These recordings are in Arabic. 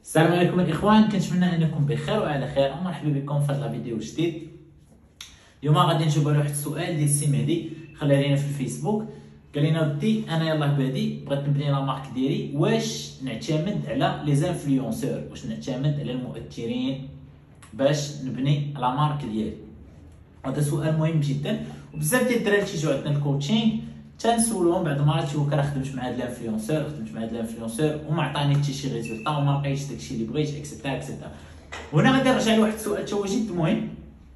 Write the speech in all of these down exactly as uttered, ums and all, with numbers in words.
السلام عليكم الاخوان، كنتمنى انكم بخير وعلى خير ومرحبا بكم في هذا الفيديو جديد. اليوم غادي نجاوب على واحد السؤال ديال السي مهدي، خلى لينا في الفيسبوك. قال لنا ودي انا يلاه بادي بغيت نبني لا مارك ديالي، واش نعتمد على لي زانفلونسور، واش نعتمد على المؤثرين باش نبني لا مارك ديالي؟ هذا سؤال مهم جدا، وبزاف ديال الدراري تيجيو عندنا الكوتشينغ تنسولهم بعض المرات تيقول لك راه خدمت مع هاد الانفلونسور خدمت مع هاد الانفلونسور وما عطاني حتى شي ريزولطا وما لقيتش داكشي اللي بغيت اكسيتيرا اكسيتيرا. هنا غادي نرجع لواحد السؤال تا هو جد مهم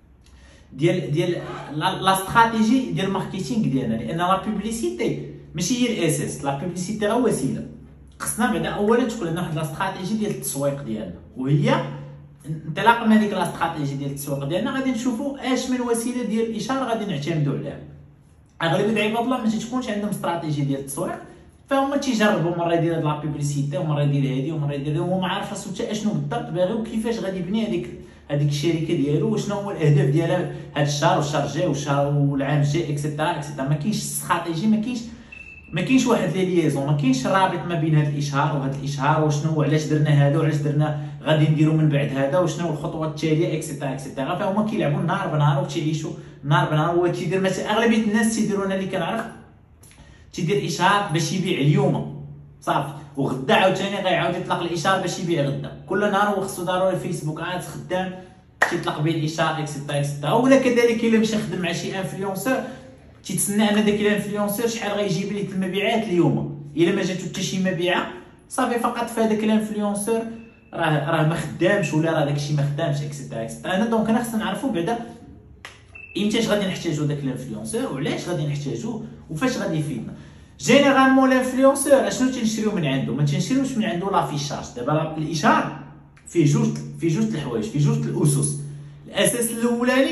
ديال ديال لا استراتيجي ديال الماركتينغ ديالنا، لان لا بوبليسيتي ماشي هي الاساس، لا بوبليسيتي غير وسيله. خصنا بعدا اولا تكون عندنا واحد لا استراتيجي ديال التسويق ديالنا، وهي انطلاقا من هذيك لا استراتيجي ديال التسويق ديالنا غادي نشوفوا اش من وسيله ديال الاشاره غادي نعتمدوا عليها. اغلبيه عباد الله ما تكونش عندهم استراتيجيه ديال التسويق، فهما تيجربوا مره يدير هاد لا بوبليسيتي ومره يدير هادي ومره يدير هادي، وهو ما عارف راسو حتى اشنو بالضبط باغي وكيفاش غادي يبني هذيك هذيك الشركه ديالو، وشنو هو الاهداف ديالها هاد الشهر والشهر الجاي والشهر والعام الجاي اكسيتيرا اكسيتيرا. ما كاينش استراتيجي، ما كاينش ما كاينش واحد لي ليزون، ما كاينش رابط ما بين هذا الاشهار وهذا الاشهار، وشنو هو علاش درنا هذا وعلاش درنا غادي نديرو من بعد هذا وشنو الخطوه التاليه اكسيتيرا اكسيتيرا. فهما كيلعبوا نهار بنهار وتيعيشوا نهار بنهار. هو تيدير مثلا اغلبيه الناس تيديروا، انا اللي كنعرف تيدير اشهار باش يبيع اليوم صافي، وغدا عاوتاني غيعاود يطلق الاشهار باش يبيع غدا. كل نهار هو خصو ضروري الفيسبوك عاد خدام تيطلق به الاشهار اكسيتيرا اكسيتيرا. ولا كذلك الا مشى خدم مع شي انفلونسور تيتسنى ان داك الانفلونسور شحال غيجيب ليه المبيعات اليوم. الا ما جاتو حتى شي مبيعه صافي فقط في هذاك الانفلونسور راه راه ما خدامش، ولا راه داكشي ما خدامش اكسيتيرا اكسيتيرا. انا دونك انا خصنا نعرفوا بعدا امتاش غادي نحتاجو داك الانفلونسور وعلاش غادي نحتاجوه وفاش غادي يفيدنا. جينيرالمون الانفلونسور اشنو تنشريو من عنده؟ ما تنشريوش من عنده لافيشاج. دابا الاشهار فيه جوج فيه جوج الحوايج، فيه جوج الاسس. الاساس الاولاني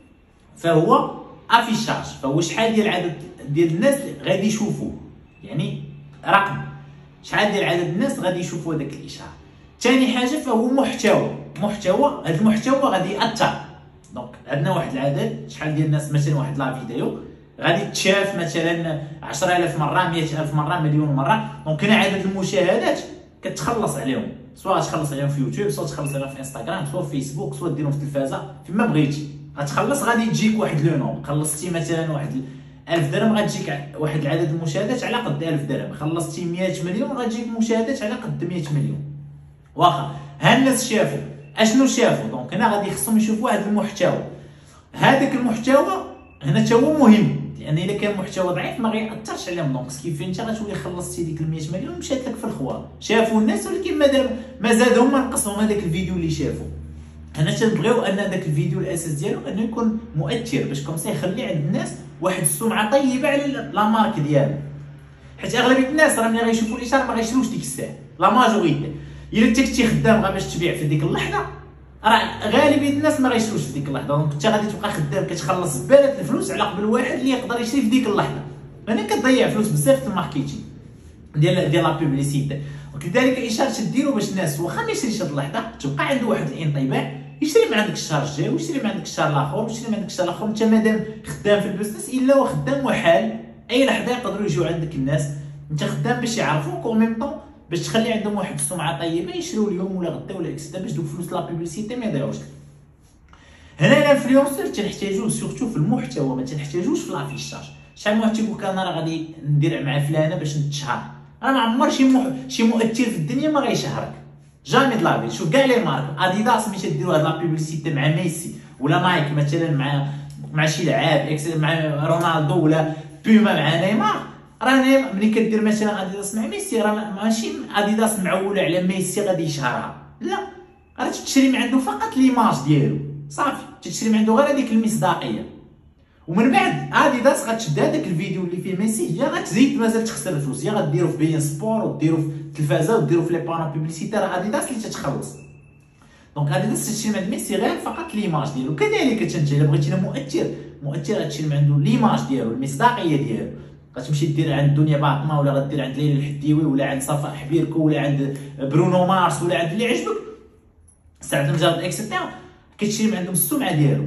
فهو افيشاج، فهو شحال ديال العدد ديال الناس غادي يشوفوه، يعني رقم شحال ديال عدد الناس غادي يشوفوا هذاك الاشهار. ثاني حاجه فهو محتوى، محتوى هذا المحتوى غادي ياثر. دونك عندنا واحد العدد شحال ديال الناس، مثلا واحد لا فيديو غادي تشاف مثلا عشرة آلاف مره مئة ألف مره مليون مره. دونك هنا عدد المشاهدات كتخلص عليهم، سواء تخلص عليهم في يوتيوب، سواء تخلص عليهم في انستغرام، سواء في فيسبوك، سواء ديرهم في التلفازه، فيما بغيتي غتخلص. غادي تجيك واحد لو نوم، خلصتي مثلا واحد ألف درهم غتجيك واحد العدد المشاهدات على قد ألف درهم، خلصتي مئة مليون غتجيك مشاهدات على قد مئة مليون. واخا ها الناس شافوا اشنو شافوا، دونك هنا غادي خصهم يشوفوا واحد المحتوى. هذاك المحتوى هنا حتى هو مهم، لان الا كان محتوى ضعيف ما غيأثرش عليهم. دونك كيف انت غتولي خلصتي ديك مئة مليون مشات لك في الخوار، شافوا الناس ولكن ما ما زادهم ما نقصهم هذاك الفيديو اللي شافوا. هنا تنبغيو ان داك الفيديو الاساس ديالو انه يكون مؤثر باش كومسا يخلي عند الناس واحد السمعه طيبه على لا مارك ديالو. حيت اغلبيه الناس راه ملي غيشوفوا الاشاره ما غيشروش ديك الساعه، لا ماجوريتي. الا انت كنتي خدام غا باش تبيع في ديك اللحظه راه غالبيه الناس ما غيشروش في ديك اللحظه. دونك انت غادي تبقى خدام كتخلص بالات الفلوس على قبل واحد اللي يقدر يشري في ديك اللحظه. هنا كتضيع فلوس بزاف في الماركتينغ ديال ديال لا بوبليسيتي. وكذلك الاشاره تديرو باش الناس واخا ما يشريش هاد اللحظه تبقى عنده واحد الانطباع، يشري من عندك الشهر الجاي ويشري من عندك الشهر الاخر ويشري من عندك الشهر الاخر. انت مادام خدام في البزنس الا وخدام وحال اي لحظه يقدروا يجيو عندك الناس، انت خدام باش يعرفوك و ميم طون باش تخلي عندهم واحد السمعه طيبه يشريو اليوم ولا غدا ولا اكسيتيرا، باش دوك فلوس لا بوبليسيتي ما يضيعوش. هنا الانفلونسور تنحتاجوه سورتو في المحتوى، ما تنحتاجوش في لافيشاج. شحال من واحد تيقول لك انا راه غادي ندير مع فلانه باش نتشهر، راه ما عمر شي مح... شي مؤثر في الدنيا ما غيشهرك جامي دلافي. شوف كاع لي مارك اديداس ملي تديروا هاد لا بوبليسيتي مع ميسي ولا نايك مثلا مع مع شي لعاب مع رونالدو ولا بيما مع نيمار، راه ملي كدير مثلا اديداس مع ميسي راه ماشي اديداس معوله على ميسي غادي يشهرها، لا راه تشري من عنده فقط ليماج ديالو صافي، تشري من عنده غير هذيك المصداقيه. ومن بعد اديداس غتشد هذاك الفيديو اللي فيه ميسي يا غتزيد مازال تخسر الفلوس، يا غديرو في بيان سبور وديرو في التلفازه وديرو في لي بانو بوبليسيتي، راه اديداس اللي تتخلص. دونك اديداس تشري من عند ميسي غير فقط ليماج ديالو. كذلك انت الا بغيتي مؤثر مؤثر غتشري من عنده ليماج ديالو المصداقيه ديالو. غتمشي دير عند دنيا باطمه ولا غدير عند ليلى الحديوي ولا عند صفاء حبيركو ولا عند برونو مارس ولا عند اللي عجبك سعد المجرد اكسيتيرا، كتشري من عندهم السمعه ديالو.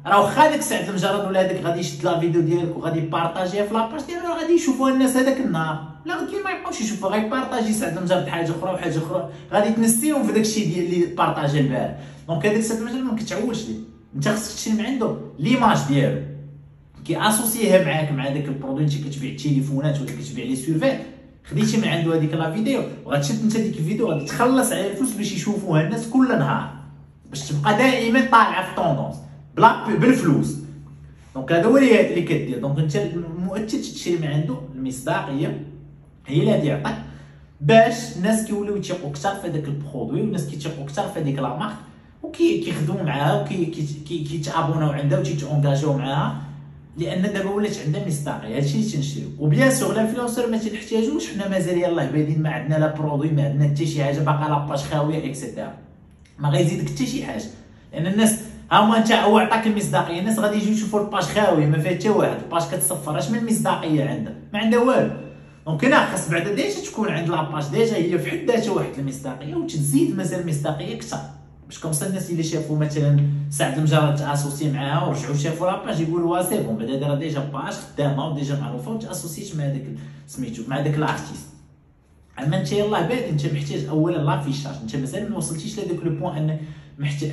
راه واخا داك سعد المجرد ولا هذاك غادي يشد لا فيديو ديالك وغادي يبارطاجيها في لاباج ديالو، غادي يشوفوها الناس هذاك النهار، لا غادي ما يبقاوش يشوفوها، غيبارطاجي سعد المجرد حاجه اخرى وحاجه اخرى، غادي تنسيهم في داكشي ديال اللي بارطاجا البارح. دونك هذاك سعد المجرد ما كتعولش ليه، انت خصك تشري من عنده ليماج ديالو كي اسوسيها معاك مع داك البرودوي. انت كتبيع التليفونات ولا كتبيع لي سيرفيت، خديتي من عنده هذيك لا فيديو وغتشد انت ديك الفيديو غادي تخلص على الفلوس باش يشوفوها الناس كل نهار، باش تبقى دائما طالعه في طوندونس بلا بالفلوس. دونك هذا هو اللي كدير. دونك انت المؤثر تشري من عنده المصداقيه هي اللي غادي يعطيك باش الناس كيوليو يثيقوا اكثر في هذاك البرودوي، والناس كيثيقوا اكثر في هذيك لا مارك وكيخدموا معاها وكيتابوناو عندها وتيتونجاجيو معاها، لان دابا ولات عندها مصداقيه. هادشي اللي تنشريو. وبيان سور الانفلونسور ما تنحتاجوش، حنا مازال يلاه بادين ما عندنا لا برودوي، ما عندنا حتى شي حاجه، باقا لاباج خاويه اكسيتيرا، ما غيزيدك حتى شي حاجه، لان الناس ها هما انت هو عطاك المصداقيه، الناس غادي يجيو يشوفوا الباج خاويه ما فيها حتى واحد، الباج كتصفر، اش من مصداقيه عندها؟ ما عندها والو. دونك هنا خاص بعدا ديجا تكون عند لاباج ديجا هي في حد ذاتها واحد المصداقيه، وتزيد مازال المصداقيه اكثر، باش كومسا الناس اللي شافوا مثلا سعد المجرد تاسوسي معاها ورجعوا شافوا لاباج يقولوا وا سي بون بعدا دايره ديجا باج خدامه وديجا معروفه وتاسوسيت مع داك سميتو مع داك الارتيست. اما انت يلاه بادي انت محتاج اولا لافيشاج، انت مازال ما وصلتيش لهذاك لو بوين ان محتاج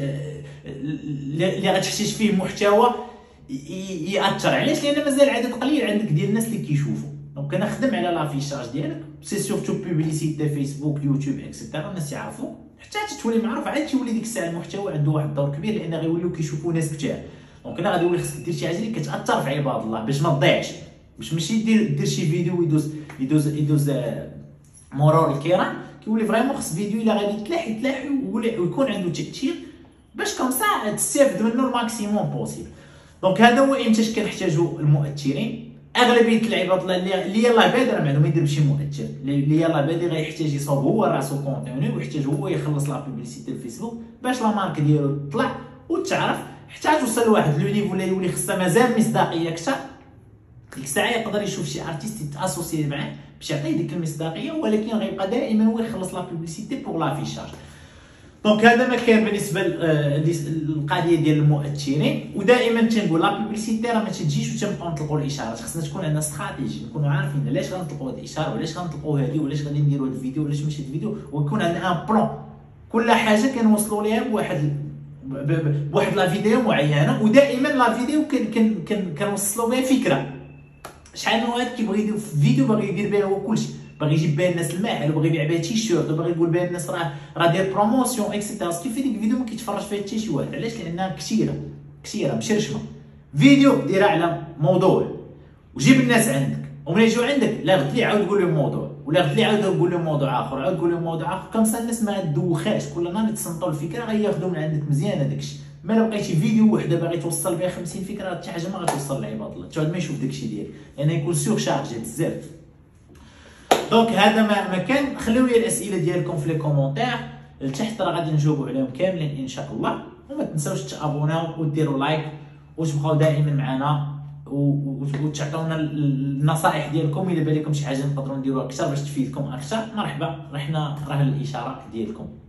اللي غتحتاج فيه محتوى ياثر. علاش؟ لان مازال عدد قليل عندك ديال الناس اللي كيشوفوا. دونك انا خدم على لافيشاج ديالك، سي سورتو بوبليسيتي فيسبوك يوتيوب اكسيتيرا، الناس يعرفوا حتى تولي معروف، عاد تولي ديك الساعه المحتوى عنده واحد الدور كبير، لان غيوليو كيشوفوا ناس كثار. دونك انا غادي نولي خصك دير شي حاجه اللي كتاثر في عباد الله باش ما تضيعش، باش ماشي دير دير شي فيديو ويدوز يدوز يدوز مرور الكرام، كيولي فريمون خص فيديو الا غادي يتلاح يتلاح ويكون عنده تاثير باش كومسا تستافد منه الماكسيموم بوسيبل. دونك هذا هو امتى كنحتاجو المؤثرين. اغلبيه العباد اللي يلاه بادي راه ما يدير بشي مؤثر، اللي يلاه بادي غيحتاج يصاوب هو راسو كونتوني ويحتاج هو يخلص لا بوبليسيتي الفيسبوك باش لا مارك ديالو تطلع وتعرف، حتى توصل لواحد لو نيفو اللي يولي خصها مازال مصداقيه اكثر. ديك الساعه يقدر يشوف شي ارتيست يتاسوسي معاه باش يعطيه ديك المصداقيه، ولكن غيبقى دائما هو يخلص لا بوبليسيتي بوغ لافيشاج. دونك هذا ما كان بالنسبه للقضيه ديال المؤثرين. ودائما تنقول لا بوبليسيتي راه ما تجيش وتنبقاو نطلقوا الاشارات، خصنا تكون عندنا استراتيجي، نكونوا عارفين علاش غنطلقوا هذه الاشاره وعلاش غنطلقوا هذه وعلاش غادي نديروا هذا الفيديو وعلاش ماشي هذا الفيديو، ويكون عندنا ان بلان كل حاجه كنوصلوا ليها بواحد بواحد لا فيديو معينه. ودائما لا فيديو كنوصلوا بها فكره. شحال من واحد كيبغي يدير فيديو باغي يدير بها هو كلشي، باغي يجيب بها الناس الماحل وباغي يبيع بها تيشيرت وباغي يقول بها الناس راه راه داير بروموسيون اكسيتيرا. كيف ديك الفيديو ما كيتفرج فيها حتى شي واحد، علاش؟ لانها كثيره كثيره مشرشمه. فيديو ديرها على موضوع وجيب الناس عندك، وملي يجيو عندك لا غد لي عاود قول لهم موضوع ولا غد لي عاود قول لهم موضوع اخر عاود قول لهم موضوع اخر، كمسا الناس ما دوخاش، كل نهار يتصنتوا الفكره غياخذوا من عندك مزيان هذاك الشيء. ما لو بقيتي فيديو وحده باغي توصل بها خمسين فكره حتى حاجه ما غتوصل لعباد الله، حتى ما يشوف داك الشيء ديالك لان يكون سور شارجي بزاف. دونك هذا ما, ما كان. خليو لي الاسئله ديالكم في لي كومونتير لتحت، راه غادي نجاوبوا عليهم كاملين ان شاء الله. وما تنساوش تابوناو وديروا لايك وتبقاو دائما معنا وتعطيونا النصائح ديالكم الا بالكم شي حاجه نقدروا نديروها اكثر باش تفيدكم اكثر. مرحبا، رحنا راه الاشاره ديالكم.